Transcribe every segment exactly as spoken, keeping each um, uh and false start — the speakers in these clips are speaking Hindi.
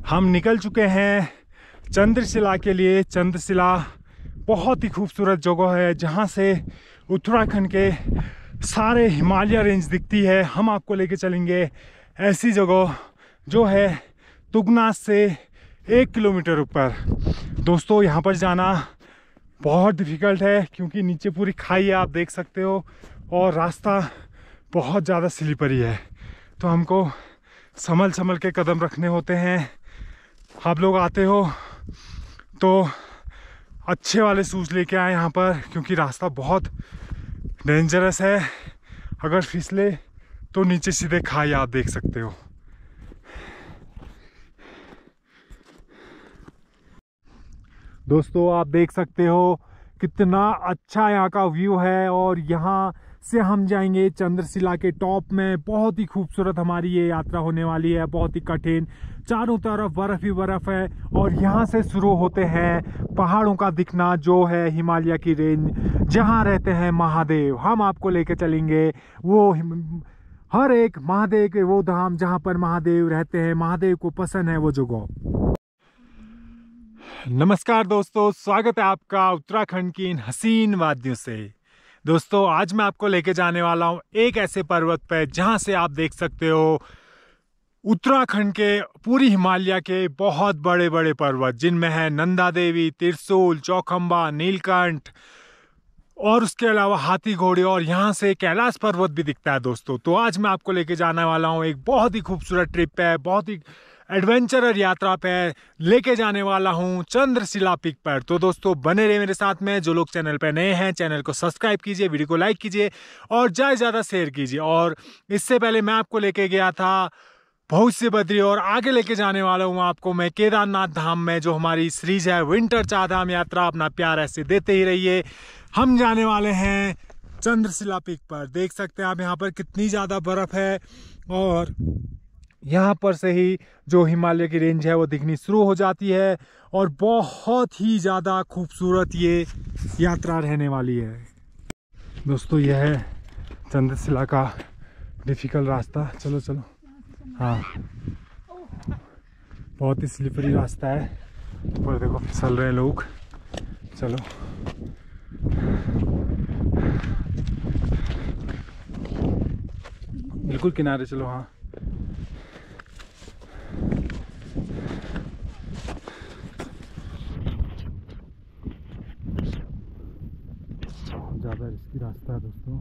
हम निकल चुके हैं चंद्रशिला के लिए। चंद्रशिला बहुत ही खूबसूरत जगह है जहाँ से उत्तराखंड के सारे हिमालय रेंज दिखती है। हम आपको लेके चलेंगे ऐसी जगह जो है तुगनाथ से एक किलोमीटर ऊपर। दोस्तों यहाँ पर जाना बहुत डिफ़िकल्ट है क्योंकि नीचे पूरी खाई है, आप देख सकते हो, और रास्ता बहुत ज़्यादा स्लिपरी है, तो हमको संभल संभल के कदम रखने होते हैं। आप लोग आते हो तो अच्छे वाले शूज़ लेके आए यहाँ पर, क्योंकि रास्ता बहुत डेंजरस है। अगर फिसले तो नीचे सीधे खाई आप देख सकते हो। दोस्तों आप देख सकते हो कितना अच्छा यहाँ का व्यू है, और यहाँ से हम जाएंगे चंद्रशिला के टॉप में। बहुत ही खूबसूरत हमारी ये यात्रा होने वाली है, बहुत ही कठिन, चारों तरफ बर्फ ही बर्फ है, और यहाँ से शुरू होते हैं पहाड़ों का दिखना जो है हिमालय की रेंज, जहाँ रहते हैं महादेव। हम आपको लेके चलेंगे वो हर एक महादेव के वो धाम जहाँ पर महादेव रहते हैं, महादेव को पसंद है वो जगह। नमस्कार दोस्तों, स्वागत है आपका उत्तराखंड की इन हसीन वादियों से। दोस्तों आज मैं आपको लेके जाने वाला हूँ एक ऐसे पर्वत पे जहाँ से आप देख सकते हो उत्तराखंड के पूरी हिमालय के बहुत बड़े बड़े पर्वत, जिनमें है नंदा देवी, त्रिशूल, चौखंबा, नीलकंठ, और उसके अलावा हाथी घोड़े, और यहाँ से कैलाश पर्वत भी दिखता है दोस्तों। तो आज मैं आपको लेके जाने वाला हूँ एक बहुत ही खूबसूरत ट्रिप है, बहुत ही एडवेंचरर यात्रा पे लेके जाने वाला हूँ चंद्रशिला पीक पर। तो दोस्तों बने रहे मेरे साथ में। जो लोग चैनल पे नए हैं चैनल को सब्सक्राइब कीजिए, वीडियो को लाइक कीजिए और ज़्यादा से ज़्यादा शेयर कीजिए। और इससे पहले मैं आपको लेके गया था भविष्य बद्री, और आगे लेके जाने वाला हूँ आपको मैं केदारनाथ धाम में, जो हमारी सीरीज है विंटर चार धाम यात्रा। अपना प्यार ऐसे देते ही रहिए। हम जाने वाले हैं चंद्रशिला पीक पर। देख सकते हैं आप यहाँ पर कितनी ज़्यादा बर्फ़ है, और यहाँ पर से ही जो हिमालय की रेंज है वो दिखनी शुरू हो जाती है, और बहुत ही ज़्यादा खूबसूरत ये यात्रा रहने वाली है। दोस्तों यह है चंद्रशिला का डिफ़िकल्ट रास्ता। चलो चलो, हाँ बहुत ही स्लिपरी रास्ता है, ऊपर देखो फिसल रहे लोग। चलो बिल्कुल किनारे चलो। हाँ ज़्यादा रिस्की रास्ता है दोस्तों,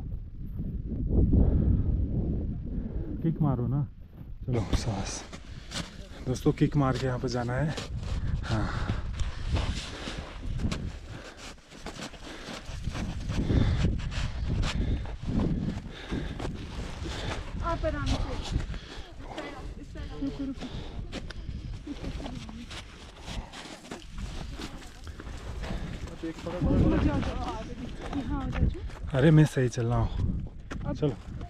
किक मारो ना। चलो साहस दोस्तों, किक मार के यहाँ पर जाना है। हाँ आप आराम से अरे मैं सही चल रहा हूँ। चलो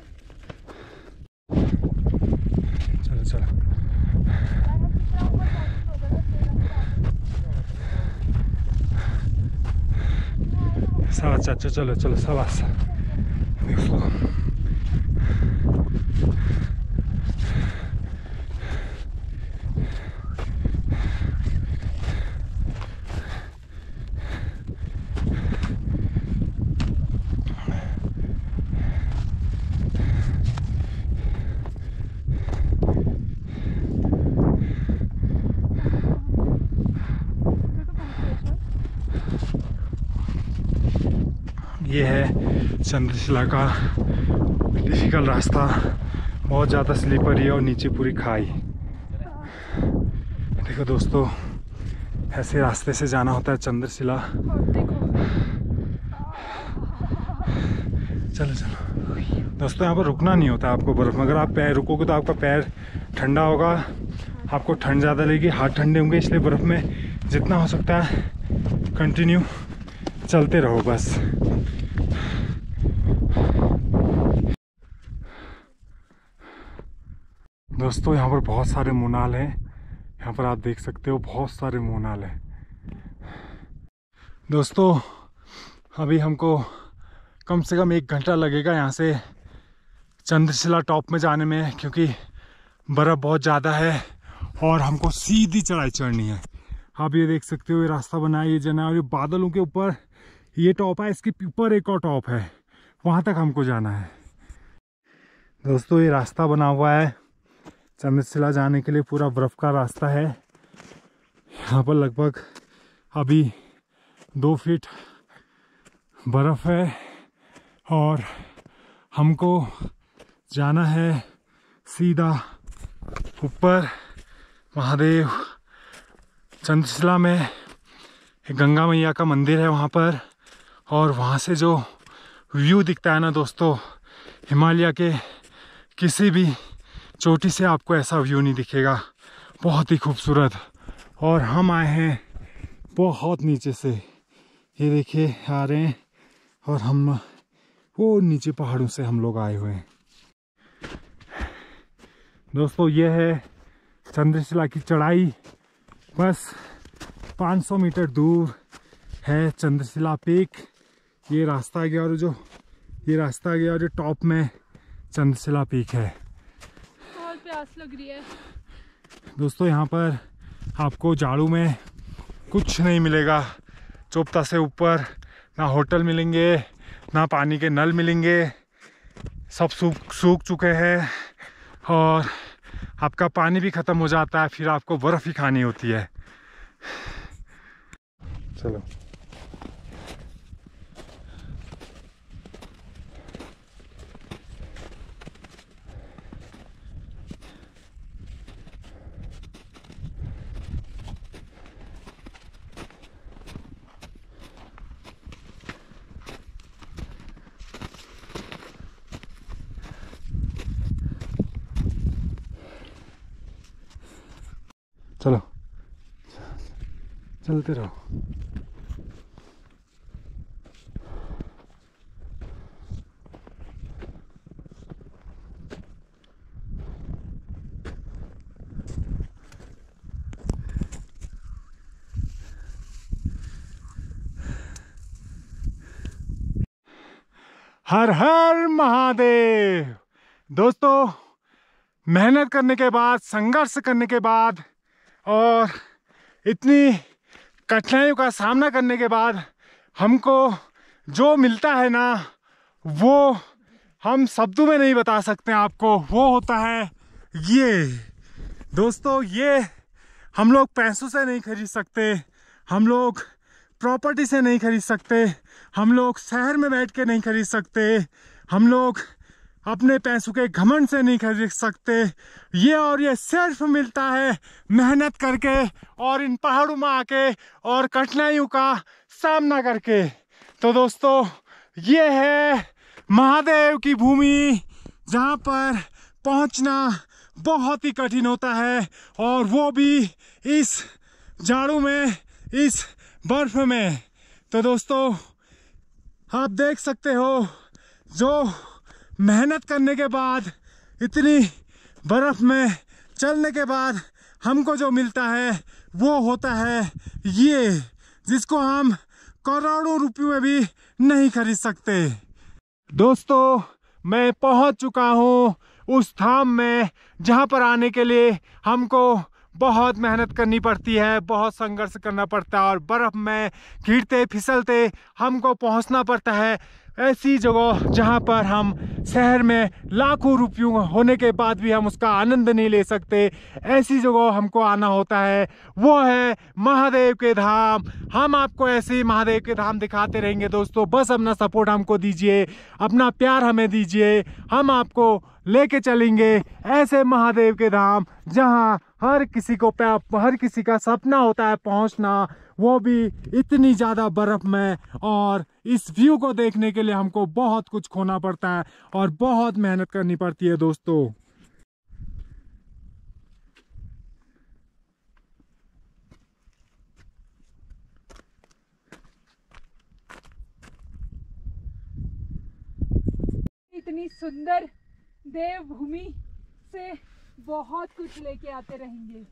चलो चलो शाबाश चाचा, चलो चलो शाबाश। ये है चंद्रशिला का डिफिकल्ट रास्ता, बहुत ज़्यादा स्लीपरी है और नीचे पूरी खाई। देखो दोस्तों ऐसे रास्ते से जाना होता है चंद्रशिला। चलो चलो दोस्तों, यहाँ पर रुकना नहीं होता आपको बर्फ़ में। अगर आप पैर रुकोगे तो आपका पैर ठंडा होगा, आपको ठंड ज़्यादा लगेगी, हाथ ठंडे होंगे। इसलिए बर्फ़ में जितना हो सकता है कंटिन्यू चलते रहो बस। दोस्तों यहाँ पर बहुत सारे मोनाल हैं, यहाँ पर आप देख सकते हो बहुत सारे मोनाल हैं। दोस्तों अभी हमको कम से कम एक घंटा लगेगा यहाँ से चंद्रशिला टॉप में जाने में, क्योंकि बर्फ़ बहुत ज़्यादा है और हमको सीधी चढ़ाई चढ़नी है। आप ये देख सकते हो ये रास्ता बना है, ये जना, और ये बादलों के ऊपर ये टॉप है, इसके ऊपर एक और टॉप है, वहाँ तक हमको जाना है। दोस्तों ये रास्ता बना हुआ है चंद्रशिला जाने के लिए, पूरा बर्फ़ का रास्ता है। यहाँ पर लगभग अभी दो फीट बर्फ़ है और हमको जाना है सीधा ऊपर। महादेव चंद्रशिला में एक गंगा मैया का मंदिर है वहाँ पर, और वहाँ से जो व्यू दिखता है ना दोस्तों, हिमालय के किसी भी चोटी से आपको ऐसा व्यू नहीं दिखेगा, बहुत ही खूबसूरत। और हम आए हैं बहुत नीचे से, ये देखिए आ रहे हैं, और हम वो नीचे पहाड़ों से हम लोग आए हुए हैं। दोस्तों ये है चंद्रशिला की चढ़ाई, बस पाँच सौ मीटर दूर है चंद्रशिला पीक। ये रास्ता गया और जो ये रास्ता गया और जो टॉप में चंद्रशिला पीक है। बहुत प्यास लग रही है दोस्तों, यहाँ पर आपको जाड़ू में कुछ नहीं मिलेगा। चोपता से ऊपर ना होटल मिलेंगे, ना पानी के नल मिलेंगे, सब सूख सूख चुके हैं, और आपका पानी भी ख़त्म हो जाता है, फिर आपको बर्फ़ ही खानी होती है। चलो चलो चलते रहो। हर हर महादेव। दोस्तों मेहनत करने के बाद, संघर्ष करने के बाद और इतनी कठिनाइयों का सामना करने के बाद हमको जो मिलता है ना, वो हम शब्दों में नहीं बता सकते आपको। वो होता है ये दोस्तों, ये हम लोग पैसों से नहीं खरीद सकते, हम लोग प्रॉपर्टी से नहीं खरीद सकते, हम लोग शहर में बैठ के नहीं खरीद सकते, हम लोग अपने पैसों के घमंड से नहीं खरीद सकते। ये और ये सिर्फ मिलता है मेहनत करके और इन पहाड़ों में आके और कठिनाइयों का सामना करके। तो दोस्तों ये है महादेव की भूमि, जहाँ पर पहुँचना बहुत ही कठिन होता है, और वो भी इस जाड़ों में, इस बर्फ में। तो दोस्तों आप देख सकते हो, जो मेहनत करने के बाद, इतनी बर्फ में चलने के बाद हमको जो मिलता है वो होता है ये, जिसको हम करोड़ों रुपयों में भी नहीं खरीद सकते। दोस्तों मैं पहुंच चुका हूं उस धाम में, जहां पर आने के लिए हमको बहुत मेहनत करनी पड़ती है, बहुत संघर्ष करना पड़ता है, और बर्फ़ में गिरते फिसलते हमको पहुंचना पड़ता है ऐसी जगह जहां पर हम शहर में लाखों रुपयों होने के बाद भी हम उसका आनंद नहीं ले सकते। ऐसी जगह हमको आना होता है, वो है महादेव के धाम। हम आपको ऐसे ही महादेव के धाम दिखाते रहेंगे दोस्तों, बस अपना सपोर्ट हमको दीजिए, अपना प्यार हमें दीजिए, हम आपको लेके चलेंगे ऐसे महादेव के धाम जहां हर किसी को हर किसी का सपना होता है पहुंचना, वो भी इतनी ज़्यादा बर्फ़ में। और इस व्यू को देखने के लिए हमको बहुत कुछ खोना पड़ता है और बहुत मेहनत करनी पड़ती है दोस्तों। इतनी सुंदर देवभूमि से बहुत कुछ लेके आते रहेंगे।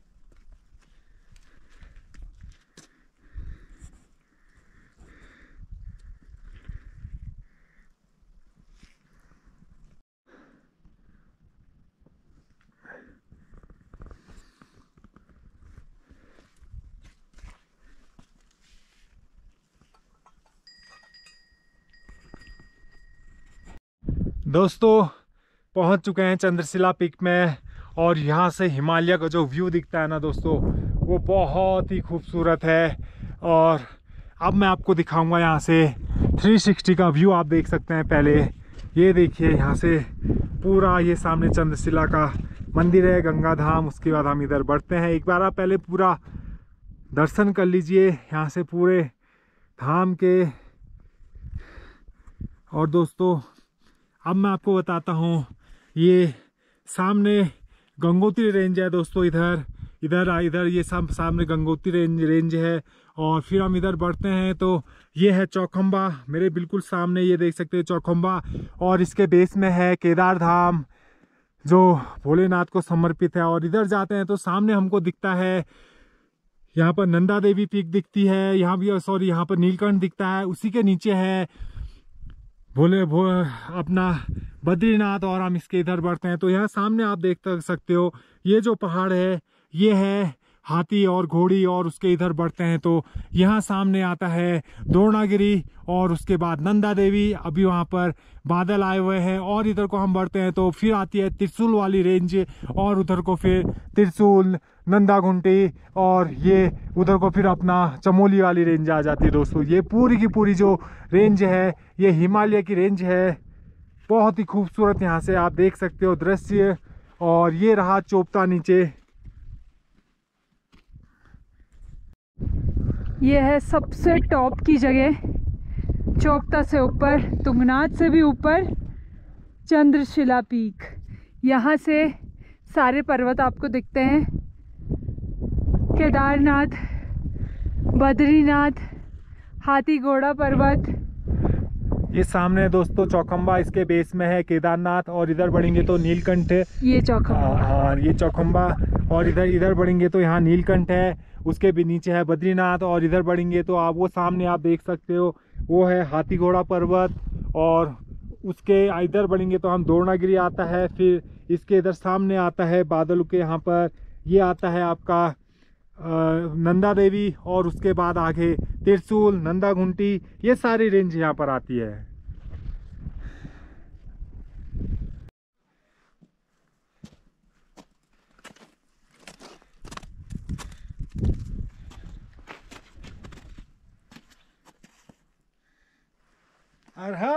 दोस्तों पहुंच चुके हैं चंद्रशिला पीक में और यहाँ से हिमालय का जो व्यू दिखता है ना दोस्तों, वो बहुत ही खूबसूरत है। और अब मैं आपको दिखाऊंगा यहाँ से थ्री सिक्सटी का व्यू। आप देख सकते हैं, पहले ये देखिए यहाँ से पूरा ये सामने चंद्रशिला का मंदिर है, गंगा धाम। उसके बाद हम इधर बढ़ते हैं। एक बार आप पहले पूरा दर्शन कर लीजिए यहाँ से पूरे धाम के। और दोस्तों अब मैं आपको बताता हूँ, ये सामने गंगोत्री रेंज है दोस्तों। इधर इधर इधर ये सब सामने गंगोत्री रेंज रेंज है। और फिर हम इधर बढ़ते हैं तो ये है चौखंबा, मेरे बिल्कुल सामने ये देख सकते हैं चौखंबा। और इसके बेस में है केदार धाम जो भोलेनाथ को समर्पित है। और इधर जाते हैं तो सामने हमको दिखता है, यहाँ पर नंदा देवी पीक दिखती है, यहाँ भी सॉरी यहाँ पर नीलकंठ दिखता है। उसी के नीचे है भोले भो अपना बद्रीनाथ। और हम इसके इधर बढ़ते हैं तो यहाँ सामने आप देख सकते हो ये जो पहाड़ है ये है हाथी और घोड़ी। और उसके इधर बढ़ते हैं तो यहाँ सामने आता है द्रोणागिरी और उसके बाद नंदा देवी। अभी वहाँ पर बादल आए हुए हैं। और इधर को हम बढ़ते हैं तो फिर आती है त्रिशूल वाली रेंज। और उधर को फिर त्रिशूल, नंदा घुंटी और ये उधर को फिर अपना चमोली वाली रेंज आ जाती है दोस्तों। ये पूरी की पूरी जो रेंज है ये हिमालय की रेंज है। बहुत ही खूबसूरत यहाँ से आप देख सकते हो दृश्य। और ये रहा चोपता नीचे, ये है सबसे टॉप की जगह, चोपता से ऊपर, तुंगनाथ से भी ऊपर चंद्रशिला पीक। यहाँ से सारे पर्वत आपको दिखते हैं, केदारनाथ, बद्रीनाथ, हाथी घोड़ा पर्वत। ये सामने दोस्तों चौखंबा, इसके बेस में है केदारनाथ। और इधर बढ़ेंगे तो नीलकंठ, ये चौखंबा। हाँ ये चौखंबा। और इधर इधर बढ़ेंगे तो यहाँ नीलकंठ है, उसके भी नीचे है बद्रीनाथ। और इधर बढ़ेंगे तो आप वो सामने आप देख सकते हो वो है हाथी घोड़ा पर्वत। और उसके इधर बढ़ेंगे तो हम द्रोणागिरी आता है। फिर इसके इधर सामने आता है बादल के यहाँ पर ये आता है आपका नंदा देवी। और उसके बाद आगे त्रिशूल, नंदा घुंटी, ये सारी रेंज यहाँ पर आती है। हर हर